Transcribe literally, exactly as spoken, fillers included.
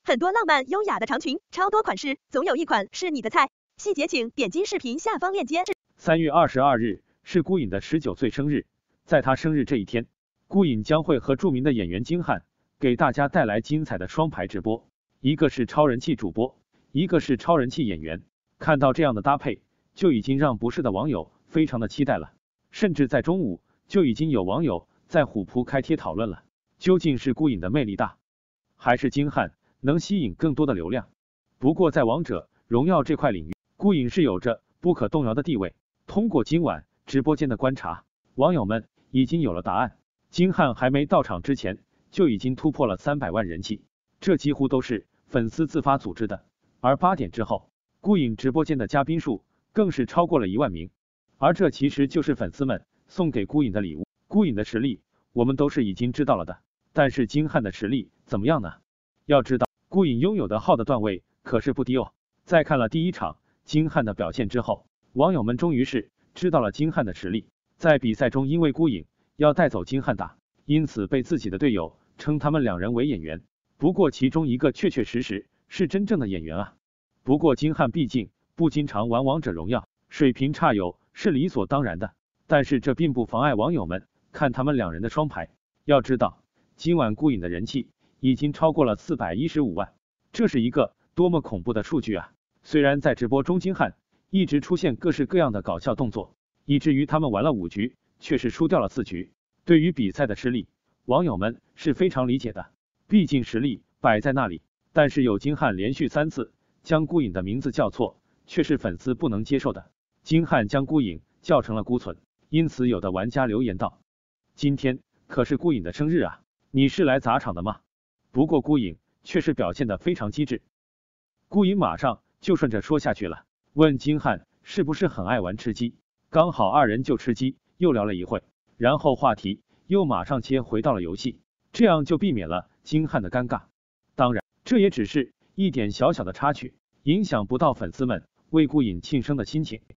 很多浪漫优雅的长裙，超多款式，总有一款是你的菜。细节请点击视频下方链接。 三月二十二日是顾颖的十九岁生日，在她生日这一天，顾颖将会和著名的演员金瀚给大家带来精彩的双排直播，一个是超人气主播，一个是超人气演员。看到这样的搭配，就已经让不是的网友非常的期待了，甚至在中午就已经有网友在虎扑开帖讨论了，究竟是顾颖的魅力大，还是金瀚能吸引更多的流量？不过在王者荣耀这块领域，顾颖是有着不可动摇的地位。通过今晚直播间的观察，网友们已经有了答案。金瀚还没到场之前就已经突破了三百万人气，这几乎都是粉丝自发组织的。而八点之后，顾颖直播间的嘉宾数更是超过了一万名，而这其实就是粉丝们送给顾颖的礼物。顾颖的实力我们都是已经知道了的，但是金瀚的实力怎么样呢？要知道顾颖拥有的号的段位可是不低哦。在看了第一场金瀚的表现之后，网友们终于是知道了金瀚的实力。在比赛中，因为顾颖要带走金瀚打，因此被自己的队友称他们两人为演员。不过其中一个确确实实是真正的演员啊。不过金瀚毕竟不经常玩王者荣耀，水平差有是理所当然的，但是这并不妨碍网友们看他们两人的双排。要知道今晚顾颖的人气已经超过了四百一十五万，这是一个多么恐怖的数据啊！虽然在直播中金瀚一直出现各式各样的搞笑动作，以至于他们玩了五局却是输掉了四局。对于比赛的失利，网友们是非常理解的，毕竟实力摆在那里。但是有金瀚连续三次将顾颖的名字叫错，却是粉丝不能接受的。金瀚将顾颖叫成了孤存，因此有的玩家留言道：今天可是顾颖的生日啊，你是来砸场的吗？不过顾颖却是表现得非常机智，顾颖马上就顺着说下去了，问金瀚是不是很爱玩吃鸡，刚好二人就吃鸡又聊了一会，然后话题又马上切回到了游戏，这样就避免了金瀚的尴尬。当然这也只是一点小小的插曲，影响不到粉丝们为顾颖庆生的心情。